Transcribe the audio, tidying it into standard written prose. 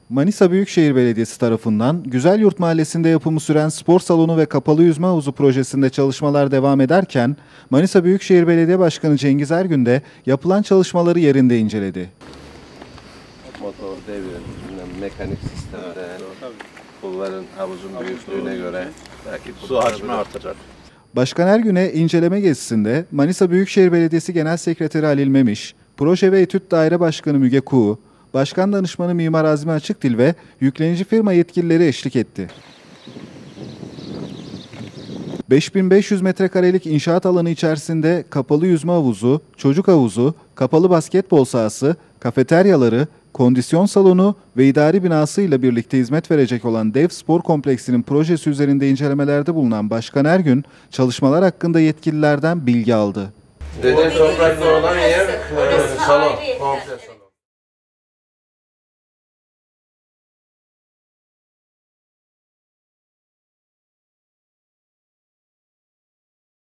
Manisa Büyükşehir Belediyesi tarafından Güzelyurt Mahallesi'nde yapımı süren spor salonu ve kapalı yüzme havuzu projesinde çalışmalar devam ederken, Manisa Büyükşehir Belediye Başkanı Cengiz Ergün de yapılan çalışmaları yerinde inceledi. Motor devri, mekanik sistemde, kulların havuzun büyüklüğüne göre belki su hacmi artacak. Başkan Ergün'e inceleme gezisinde Manisa Büyükşehir Belediyesi Genel Sekreteri Halil Memiş, Proje ve Etüt Daire Başkanı Müge Kuğu, Başkan Danışmanı Mimar Azmi Açıkdil ve yüklenici firma yetkilileri eşlik etti. 5500 metrekarelik inşaat alanı içerisinde kapalı yüzme havuzu, çocuk havuzu, kapalı basketbol sahası, kafeteryaları, kondisyon salonu ve idari binası ile birlikte hizmet verecek olan dev spor kompleksinin projesi üzerinde incelemelerde bulunan Başkan Ergün, çalışmalar hakkında yetkililerden bilgi aldı. Deniz topraklı olan yer salon, komple salon.